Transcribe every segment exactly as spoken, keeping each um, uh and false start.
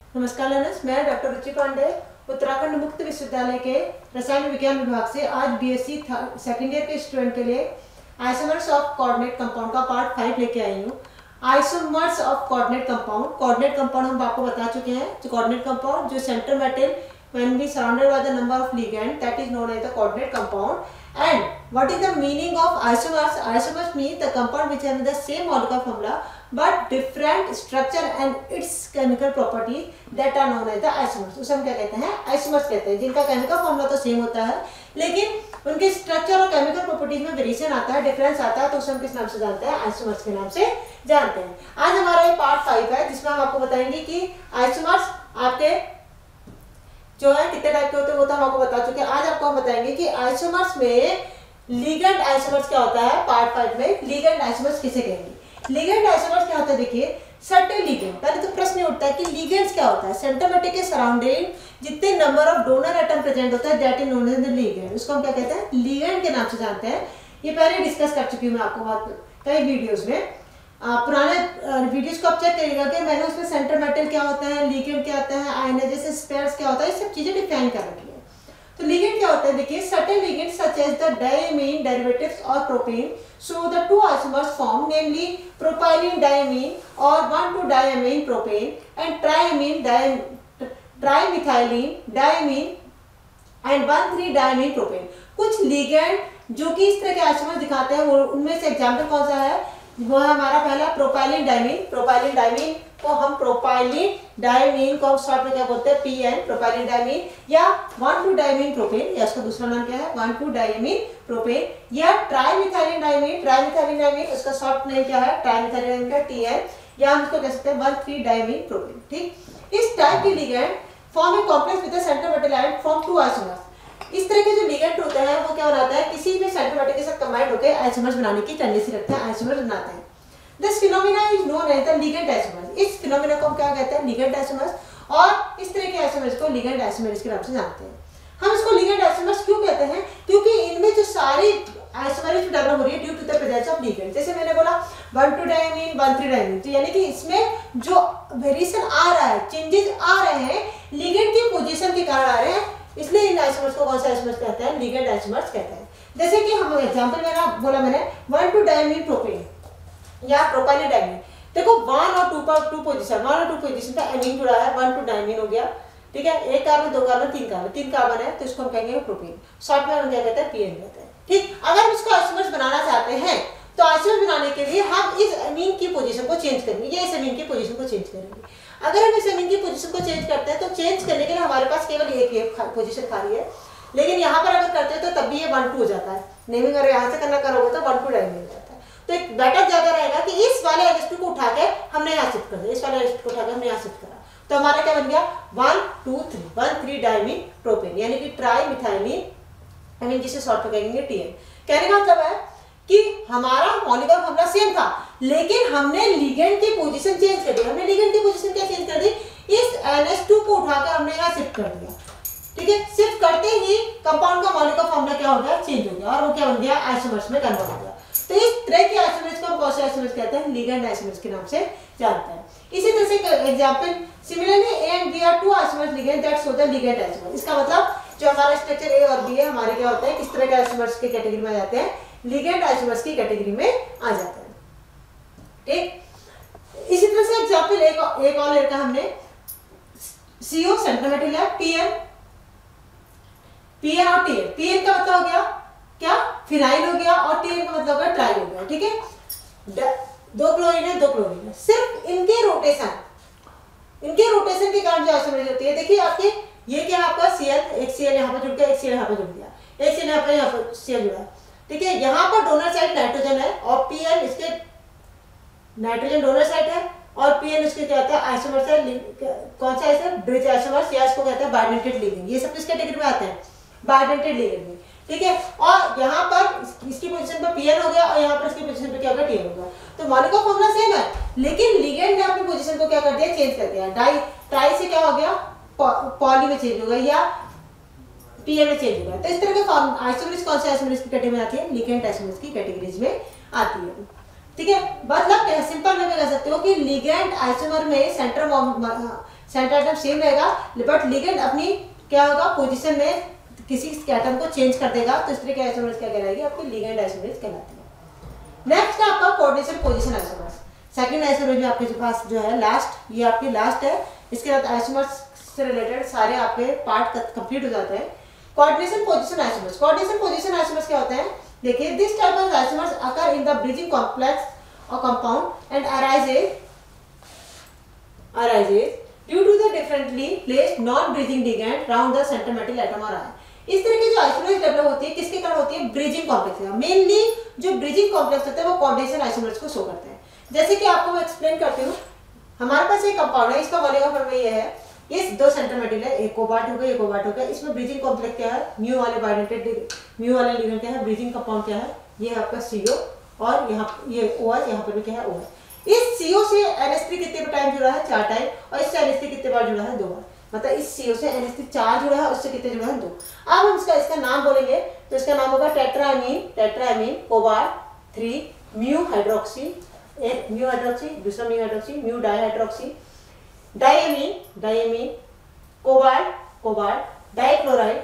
नमस्कार लर्नर्स, मैं डॉक्टर रुचि पांडे उत्तराखंड मुक्त विश्वविद्यालय के रसायन विज्ञान विभाग से आज बीएससी सेकेंड ईयर के स्टूडेंट के लिए आइसोमर्स ऑफ कोऑर्डिनेट कंपाउंड का पार्ट फाइव लेके आई हूँ। Isomers of coordinate compound coordinate compound हम आपको बता चुके हैं। जो कोऑर्डिनेट कंपाउंड जो centre metal when we surrounded by the number of ligand, that is known as the coordinate compound. And what is the meaning of isomers? Isomers means the compound which have the same molecular formula but different structure and its chemical properties, that are known as the isomers. उसे हम क्या कहते हैं? isomers कहते हैं, जिनका chemical formula तो same होता है लेकिन उनके structure और chemical properties में वेरिएशन आता है, डिफरेंस आता है, तो उसे हम किस नाम से जानते हैं? आइसोमर्स के नाम से जानते हैं। आज हमारा ये पार्ट फाइव है जिसमें हम आपको बताएंगे कि आइसोमर्स आपके जो है कितने टाइप के होते हैं वो तो हम आपको बता चुके हैं। आज आपको हम बताएंगे कि आइसोमर्स में लिगेंड आइसोमर्स क्या होता है। पार्ट फाइव में लिगेंड आइसोमर्स किसे कहेंगे। लिगेंड आइसोमर्स क्या होता है, देखिए सर्टेन लिगेंड। पहले तो प्रश्न उठता है कि लिगेंड्स क्या होता है। सेंटर मेटल के सराउंडिंग जितने number of donor atom present होता है that is known as the ligand. उसको हम क्या कहते हैं? लिगेंड के नाम से जानते हैं। ये पहले डिस्कस कर चुकी हूँ मैं आपको बात कई वीडियोज में। आ, पुराने वीडियोस को आप चेक करिएगा कि मैंने उसमें सेंटर मेटल क्या होता है, लिगेंड क्या होता है, आयनाइजेशन स्पेयर्स क्या होता है, ये सब चीजें डिफाइन कर रखी है। तो लिगेंड क्या होता है, देखिए certain ligand such as the diamine derivatives और propane so the two isomers form namely propylene diamine और one two diamine propane and triamine trimethylene diamine and one three diamine propane. कुछ लिगेंड जो कि इस तरह के आइसोमर्स दिखाते हैं वो उनमें से एग्जाम्पल कौन सा है, वो है हमारा पहला प्रोपाइलिन डायमीन। प्रोपाइलिन डायमीन को हम प्रोपाइलिन डायमीन को हम शॉर्ट में क्या बोलते हैं, पीएन, प्रोपाइलिन डायमीन, या वन टू डायमीन प्रोपेन, या उसका दूसरा नाम क्या है, वन टू डायमीन प्रोपेन, या ट्राइमिथाइलिन डायमीन। ट्राइमिथाइलिन डायमीन उसका शॉर्ट नेम क्या है, ट्राइमिथाइलिन डायमीन का टीएन, या हम इसको कह सकते हैं वन थ्री डायमीन प्रोपेन। ठीक, इस टाइप के ligand form a complex with the centre metal and form two isomers. इस तरह के जो लिगेंड होते हैं वो क्या बनाता है, किसी भी सेंटर मेटल के साथ कंबाइंड होकर आइसोमर्स बनाने की टेंडेंसी रखते हैं, आइसोमर्स बनाते हैं। This phenomena is known as the ligand isomers. इस फिनोमिना को हम क्या कहते हैं, लिगेंड आइसोमर्स। और इस तरह के आइसोमर्स को लिगेंड आइसोमर्स के नाम से जानते हैं। हम इसको लिगेंड आइसोमर्स क्यों कहते हैं, क्योंकि इनमें जो सारी आइसोमर्स डेवलप हो रही है due to the presence of ligand. जैसे मैंने बोला one two diamine, one three diamine, तो यानी कि इसमें जो वेरिएशन आ रहा है, चेंजेस आ रहे हैं, लिगेंड की पोजीशन के कारण आ रहे हैं, इसलिए इन आइसोमर्स को कौन सा आइसोमर्स कहते हैं, लिगेंड आइसोमर्स कहते हैं। जैसे कि हम एग्जांपल मैंने बोला मैंने वन टू डायमीन प्रोपेन या प्रोपाइलिन डायमीन, देखो वन और टू पर टू पोजीशन, वन और टू पोजीशन का एमीन जुड़ा है, वन टू डायमीन हो गया। ठीक है, एक कार्बन, दो कार्बन, तीन कार्बन, तीन कार्बन है तो इसको हम कहेंगे प्रोपेन, शॉर्ट में हम क्या कहते हैं, पीएन कहते हैं। ठीक, अगर हम इसको आइसोमर्स बनाना चाहते हैं तो आइसोमर्स बनाने के लिए हम इस एमीन की पोजीशन को चेंज करेंगे, ये इस एमीन की पोजीशन को चेंज करेंगे। अगर हम इस एमीन की पोजीशन को चेंज करते हैं तो चेंज करने के लिए हमारे पास केवल एक ही पोजीशन खाली है, लेकिन यहाँ पर अगर करते हैं तो तब भी ये वन टू हो जाता है। नेमिंग अगर यहाँ से करना करोगे तो वन टू डायमीन हो जाता है। तो एक बेटर ज्यादा रहेगा कि इस वाले एलिस्टिक को उठा के हमने यहाँ शिफ्ट कर दिया, इस वाले एलिस्टिक को उठा के हमने यहाँ शिफ्ट करा, तो हमारा क्या बन गया, one two three, one three diamine propane, यानी कि ट्राई मिथाइलिन, आई मीन जिसे शॉर्ट में कहेंगे टीएन। कहने का मतलब है कि हमारा मॉलिक्यूलर फॉर्मूला सेम था लेकिन हमने लिगेंड की पोजीशन चेंज कर दी। हमने लिगेंड की पोजीशन क्या चेंज कर दी, इस एन एच टू को उठाकर हमने यहाँ शिफ्ट कर दिया। ठीक है, शिफ्ट करते ही कंपाउंड का मॉलिक्यूलर फॉर्मूला क्या हो गया, चेंज हो गया और वो क्या बन गया, आइसोमर्स में कन्वर्ट हो गया। तो इस तरह के आइसोमर्स को हम कौन से आइसोमर्स कहते हैं, लिगेंड आइसोमर्स के नाम से जानते हैं। इसी तरह से example similarly A and B are two isomers ligand that show the ligand isomer. इसका मतलब जो हमारा स्ट्रक्चर ए और बी है हमारे क्या होते हैं, किस तरह के आइसोमर्स की कैटेगरी में आ जाते हैं, लिगेंड आइसोमर्स की कैटेगरी में आ जाते हैं। ठीक, इसी तरह से एग्जांपल एक एक और लेकर हमने सीओ सेंटर मेटल है, पीएन, पीएन और टीएन। पीएन का मतलब हो गया क्या, फिनाइल हो गया, और टीएन का मतलब है ट्राई हो गया। ठीक है, दो क्लोरीन है, दो क्लोरीन है, सिर्फ इनके रोटेशन इनके रोटेशन के कारण जो आइसोमर्स होती है। देखिए आपके ये क्या है, आपका सीएल, एक सीएल यहाँ पर जुड़ गया, एक सीएल यहाँ पर जुड़ गया, एक सीएल यहाँ पर यहाँ पर सीएल जुड़ा। ठीक है, यहाँ पर डोनर साइड नाइट्रोजन है और पीएन इसके नाइट्रोजन डोनर साइड है और पीएन इसके क्या होता है, आइसोमर्स है। कौन सा है, ब्रिज आइसोमर्स, या इसको कहते हैं बाइडेंटेड लिगेंड। ये सब किस कैटेगरी में आते हैं, बाइडेंटेड लिगेंड में। ठीक है, और यहाँ पर इसकी पोजीशन पर पीएन हो गया और यहाँ पर इसकी पोजीशन पे क्या होगा, टीएन होगा। तो मॉलिक्यूलर फॉर्मूला सेम है लेकिन लिगेंड ने अपनी पोजीशन को क्या कर दिया, चेंज कर दिया। डाई ट्राई से क्या हो गया, पॉली में चेंज हो गया या पीएन में चेंज हो गया। तो इस तरह के आइसोमर्स कौन से आइसोमर्स की कैटेगरी में आती है, लिगेंड आइसोमर्स की कैटेगरीज में आती है। ठीक है, मतलब सिंपल में कह सकते हो कि लिगेंड आइसोमर में सेंटर सेंटर एटम सेम रहेगा, बट लिगेंड अपनी क्या होगा पोजीशन में किसी एटम को चेंज कर देगा, तो इस तरह के आइसोमर्स क्या कहलाएगी, आपकी लिगेंड आइसोमर्स कहलाती है। नेक्स्ट है आपका coordination position isomers. Second isomer जो आपके पास जो है लास्ट, ये आपकी लास्ट है। इसके बाद आइसोमर्स से रिलेटेड सारे आपके पार्ट कंप्लीट हो जाते हैं। Coordination position isomers. Coordination position isomers क्या होते हैं, देखिए this type of isomers occur in the bridging complex और compound and arises arises due to the differently placed non bridging ligand round the centre metal atom और ion. इस तरह की जो आइसोमर्स डेवलप होती है किसके कारण होती है, ब्रिजिंग कॉम्प्लेक्स का। मेनली जो ब्रिजिंग कॉम्प्लेक्स होते हैं वो कोऑर्डिनेशन आइसोमर्स को शो करते हैं। जैसे कि आपको मैं एक्सप्लेन करती हूँ, हमारे पास एक कंपाउंड है, इसका मॉलिक्यूलर फॉर्मूला ये है, ये दो सेंटर मेटल है, एक कोबाल्ट हो गया, एक कोबाल्ट हो गया। इसमें ब्रिजिंग कॉम्प्लेक्स क्या है, म्यू वाले बाइडेंटेड म्यू वाले लिगेंड क्या है, ब्रिजिंग कंपाउंड क्या है, ये है आपका सीओ और यहाँ ये ओ है, यहाँ पर भी क्या है ओ है। इस सीओ से एनएच थ्री कितने टाइम जुड़ा है, चार टाइम, और इससे एनएच थ्री कितने बार जुड़ा है, दो बार। मतलब इस सीओ से एनएच थ्री चार जुड़ा है, उससे कितने जुड़ा है, दो। अब हम इसका इसका नाम बोलेंगे तो इसका नाम होगा tetramine, tetramine cobalt three mu hydroxy, एक म्यू हाइड्रोक्सी, दूसरा mu hydroxy, mu dihydroxy, diamine diamine cobalt cobalt dichloride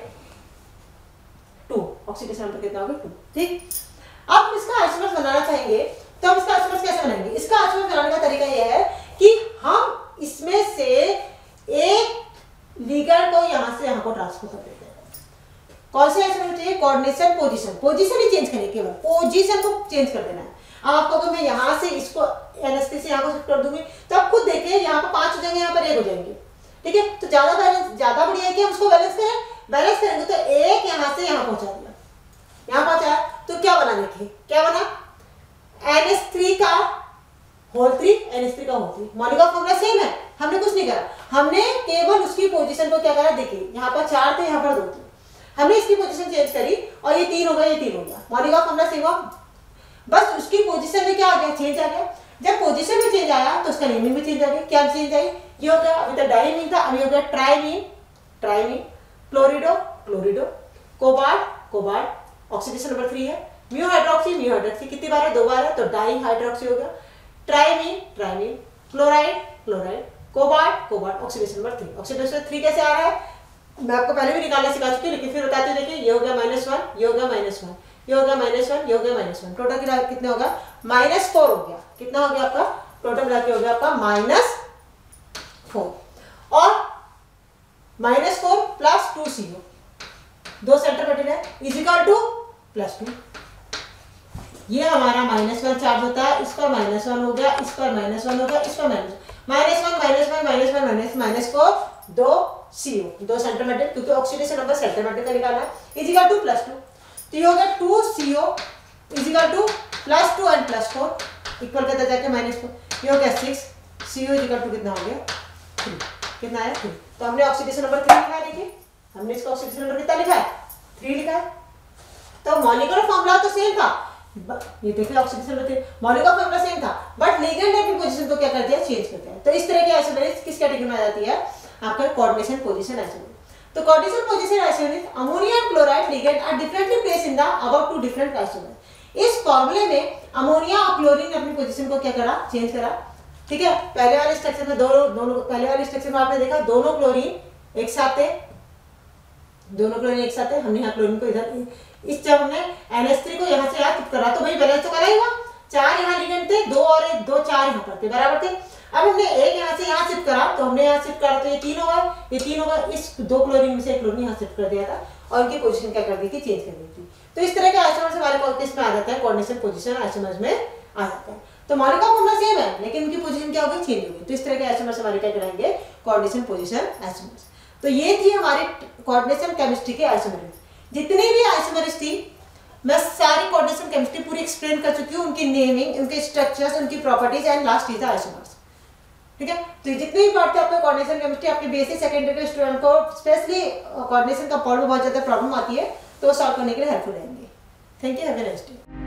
two, oxidation number कितना होगा, टू। ठीक, अब हम इसका आइसोमर्स बनाना चाहेंगे तो हम इसका आइसोमर्स कैसे बनाएंगे। इसका आइसोमर्स बनाने का तरीका यह है कि हम इसमें से एक लिगेंड को यहां से यहां को ट्रांसफर कर देते हैं। कौन से आइसोमर्स चाहिए, कोऑर्डिनेशन पोजीशन, पोजीशन ही चेंज करेंगे, केवल पोजीशन को चेंज कर देना है। अब आपको अगर मैं यहां से इसको एनएच थ्री से यहां को शिफ्ट कर दूंगी तो आप खुद देखिए यहाँ पर पांच हो जाएंगे, यहाँ पर एक हो जाएंगे। ठीक है, तो ज्यादा बैलेंस ज्यादा बढ़िया है कि हम उसको बैलेंस करें। बैलेंस करेंगे तो एक यहां से यहां पहुंचा दिया, यहां पहुंचाया तो क्या बना, देखिए क्या बना, एनएच थ्री का होल थ्री, एनएच थ्री का whole three. Molecular formula same है, हमने कुछ नहीं करा, हमने केवल उसकी पोजीशन को क्या करा, देखिए यहाँ पर चार थे, यहाँ पर दो थे, हमने इसकी पोजीशन चेंज करी और ये तीन हो गया, ये तीन हो गया। मॉलिक्यूलर फॉर्मूला सेम हुआ, बस उसकी पोजीशन में क्या आ गया, चेंज आ गया। जब पोजीशन में चेंज आया तो उसका नेमिंग भी चेंज आ गया। क्या चेंज आई, ये हो गया, अभी तक डायमीन था, अभी हो गया triamine, triamine, chlorido, chlorido, cobalt, cobalt, oxidation number three है, म्यू हाइड्रोक्सी, म्यू हाइड्रोक्सी कितनी बार है, दो बार है, तो डाई हाइड्रोक्सी हो गया, triamine, triamine, chloride, chloride, cobalt, cobalt, oxidation number three. Oxidation three कैसे आ रहा है, मैं आपको पहले भी निकालना सिखा चुकी हूँ, लेकिन फिर बताते हैं। देखिए ये हो गया माइनस वन, ये हो गया माइनस वन, ये हो गया माइनस वन, ये हो गया माइनस वन, टोटल कितना होगा, माइनस फोर हो गया। कितना हो गया आपका, टोटल मिला के हो गया आपका माइनस फोर, और minus four plus two CO, दो सेंटर मेटल है, is equal to plus two. ये हमारा माइनस वन चार्ज होता है, इस पर माइनस वन हो गया, इस पर माइनस वन हो गया, इस पर minus minus one minus one minus one minus minus four, दो सीओ, दो सेंटर मेटल, क्योंकि ऑक्सीडेशन नंबर सेंटर मेटल का निकालना है, is equal to plus two. तो ये हो गया two CO is equal to plus two and plus four, equal करता जाके माइनस फोर, ये हो गया six, CO is equal to कितना हो गया, थ्री। कितना है, थ्री। तो हमने ऑक्सीडेशन नंबर थ्री लिखा है, देखिए हमने इसका ऑक्सीडेशन नंबर कितना लिखा है, थ्री लिखा है। तो मॉलिक्यूलर फॉर्मूला तो सेम था, ये देखिए oxidation number, molecular formula same था, बट लिगेंड अपनी पोजीशन को क्या करते हैं, चेंज करते हैं। तो इस तरह के आइसोमर्स किस कैटेगरी में आ जाती है, आपका कोऑर्डिनेशन पोजीशन आइसोमर। तो coordination position isomer, ammonia and chloride ligand are differently placed in the above two different isomer. इस फॉर्मूले में अमोनिया और क्लोरीन ने अपनी पोजीशन को क्या करा, चेंज करा। ठीक है, पहले वाले स्ट्रक्चर में दोनों दोनों पहले वाले स्ट्रक्चर में आपने देखा दोनों क्लोरीन एक साथ थे, दोनों क्लोरीन एक साथ है, हमने यहाँ क्लोरीन को इधर, इस जब हमने एनएच थ्री को यहाँ से यहाँ शिफ्ट करा तो भाई बैलेंस तो करा ही हुआ, चार यहाँ लिगेंड थे, दो और एक, दो चार यहाँ पर थे, बराबर थे। अब हमने एक यहाँ से यहाँ शिफ्ट करा तो हमने यहाँ शिफ्ट करा तो ये तीन होगा, ये तीन होगा, इस दो क्लोरीन में से एक क्लोरीन यहाँ शिफ्ट कर दिया था और उनकी पोजीशन क्या कर दी थी, चेंज कर दी थी। तो इस तरह के आइसोमर्स हमारे किस में आ जाता है, कोऑर्डिनेशन पोजीशन आइसोमर्स में आ जाता है। तो मॉलिक्यूलर फॉर्मूला सेम है लेकिन उनकी पोजीशन क्या होगी, चेंज होगी। तो इस तरह के आइसोमर्स हमारे क्या कराएंगे, कोऑर्डिनेशन पोजीशन आइसोमर्स। तो ये थी हमारी कोऑर्डिनेशन केमिस्ट्री के आइसोमर। जितनी भी आइसोमर्स थी मैं सारी कोऑर्डिनेशन केमिस्ट्री पूरी एक्सप्लेन कर चुकी हूँ, उनकी नेमिंग, उनके स्ट्रक्चर्स, उनकी properties and last is the isomers. ठीक है, तो जितने भी पार्ट थे आपके कोऑर्डिनेशन केमिस्ट्री, आपके बेसिक सेकेंडरी के स्टूडेंट को स्पेशली कोऑर्डिनेशन का पार्ट में बहुत ज्यादा प्रॉब्लम आती है तो सॉल्व करने के लिए हेल्पफुल रहेंगे। Thank you, have a nice day.